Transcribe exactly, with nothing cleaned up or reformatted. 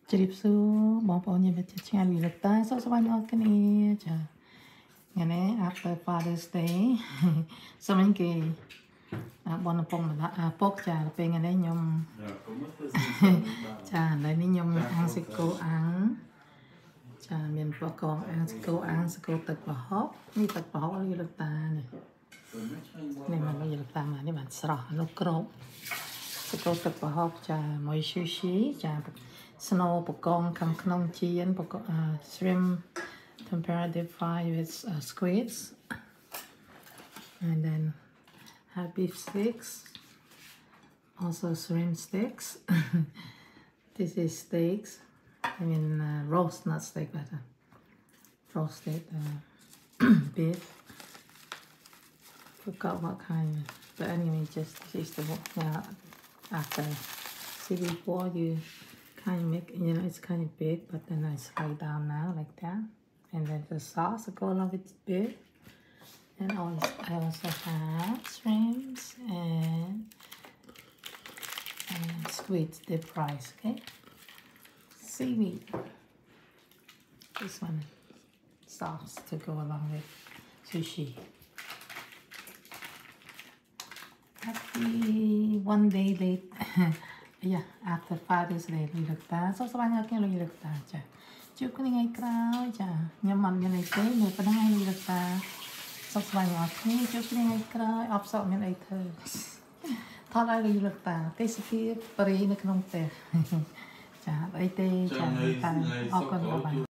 Chip su, bom bom như vậy chả lì lực ta, sao sao anh cái này chả, ngày nay after Father's Day, sao anh kì, à bọn phong mà à bốc chả là bên ngày nay nhom, chả lại ní nhom ăn sữa cô ăn, chả miền bắc con ăn sữa cô ăn sữa cô tật vào hốc, ní tật vào hốc lì lực ta này, này mà lì lực ta mà ní bạn sờ nó cột, sữa cô tật vào hốc chả mồi sushi chả snow ปกองคำขนมจีนปกอง uh, shrimp temperature fry with uh, squids and then have beef sticks also shrimp sticks this is steaks I mean uh, roast not steak but uh, roasted uh, beef forgot what kind but anyway just this is the uh, after see before you kind of make, you know, it's kind of big, but then I slide down now like that. And then the sauce will go along with it. And also, I also have shrimps and, and squid deep fries, okay? Seaweed. This one, sauce to go along with sushi. Happy one day late. Yeah, after Father's Day លីលឹកតាសុខសប្បាយញ៉ាំគ្នាលីលឹកតាចាជួបគ្នាថ្ងៃក្រោយចាញ៉ាំមិនមានអីទេនៅប៉ុណ្ណឹងលីលឹកតាសុខសប្បាយញ៉ាំគ្នាជួបគ្នាថ្ងៃក្រោយអបសក់មានអីធ្វើថតឲ្យលីលឹកតាទេសភាពបរិយានៅក្នុងផ្ទះចាអីទេចាតែអរគុណបង